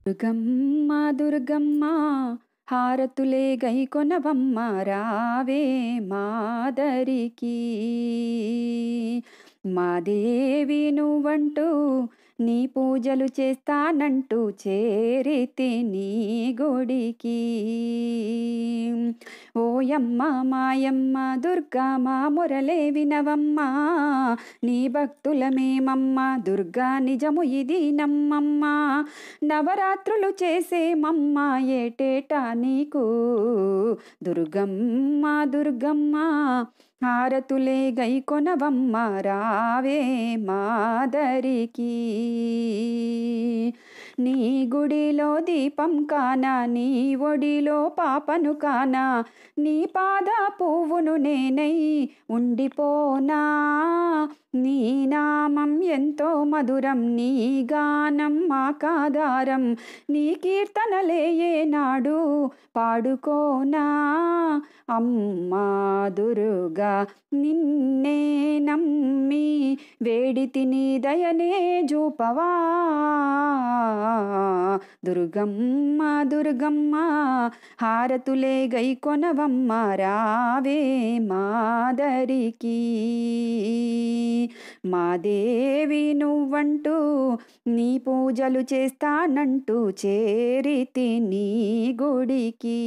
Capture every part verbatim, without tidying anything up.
దుర్గమ్మ దుర్గమ్మ హారతులే గైకొనవమ్మ రావే మాదరికి మా దేవి నువ్వంటూ నీ పూజలు చేస్తానంటూ చేరితి నీ గుడికి. ఓయమ్మ మాయమ్మ దుర్గా మా మొరలే వినవమ్మ, నీ భక్తులమేమమ్మ దుర్గా నిజము ఇది నమ్మమ్మ. నవరాత్రులు చేసేమమ్మ ఏటేటా నీకు దుర్గమ్మ దుర్గమ్మ హారతులే గైకొనవమ్మ రావే మాదరికి. నీ గుడిలో దీపం కానా, నీ ఒడిలో పాపను కానా, నీ పాద పువ్వును నేనై ఉండిపోనా. నీ నామం ఎంతో మధురం, నీ గానం మాకాధారం, నీ కీర్తనలే ఏనాడు పాడుకోనా. అమ్మా దుర్గా నిన్నే నమ్మి వేడితి నీ దయనే జూపవా. దుర్గమ్మ దుర్గమ్మ హారతులే గైకొనవమ్మ రావే మాదరికి. మా దేవి నువ్వంటూ నీ పూజలు చేస్తానంటూ చేరితి నీ గుడికి.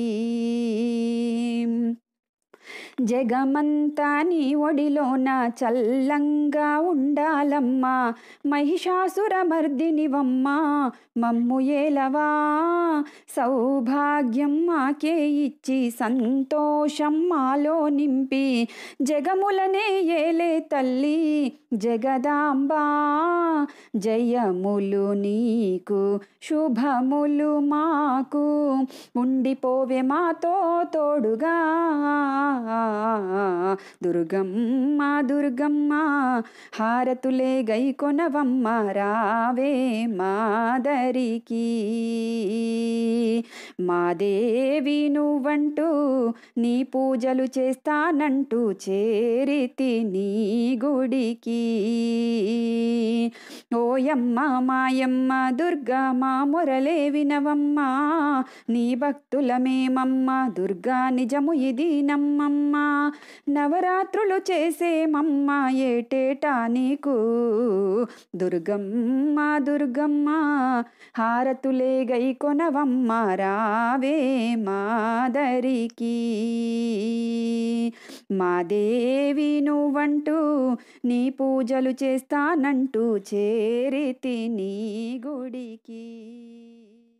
జగమంతా నీ ఒడిలోన చల్లంగా ఉండాలమ్మా, మహిషాసుర మర్దినివమ్మ మమ్ము ఏలవా. సౌభాగ్యం మాకే ఇచ్చి సంతోషం మాలో నింపి, జగములనే ఏలే తల్లి జగదాంబా. జయములు నీకు శుభములు మాకు, ఉండిపోవే మాతో తోడుగా. దుర్గమ్మ దుర్గమ్మ హారతులే గైకొనవమ్మ రావే మాదరికి. మా దేవి నువ్వంటూ నీ పూజలు చేస్తానంటూ చేరితి నీ గుడికి. ఓయమ్మ మాయమ్మ దుర్గా మా మొరలే వినవమ్మ, నీ భక్తులమేమమ్మ దుర్గా నిజము ఇది నమ్మమ్మ. నవరాత్రులు చేసేమమ్మ ఏటేటా నీకు దుర్గమ్మ దుర్గమ్మ హారతులే గైకొనవమ్మ రావే మాదరికి. మా దేవి నువ్వంటూ నీ పూజలు చేస్తానంటూ చేరితి నీ గుడికి.